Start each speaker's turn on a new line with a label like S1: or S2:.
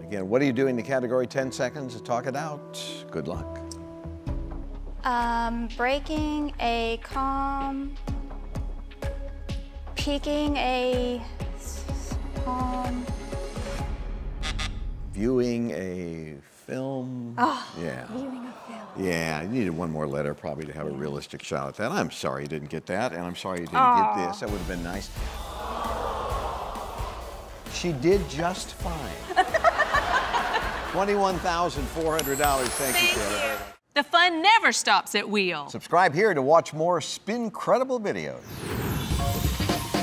S1: Again, what are you doing in the category? 10 seconds to talk it out. Good luck.
S2: Breaking a calm, peeking a palm.
S1: Viewing a film.
S2: Oh,
S1: yeah.
S2: Viewing a film.
S1: Yeah, you needed one more letter probably to have a realistic shot at that. I'm sorry you didn't get that, and I'm sorry you didn't get this. That would have been nice. She did just fine. $21,400. Thank you, Kayla.
S3: The fun never stops at Wheel.
S1: Subscribe here to watch more Spin-credible videos.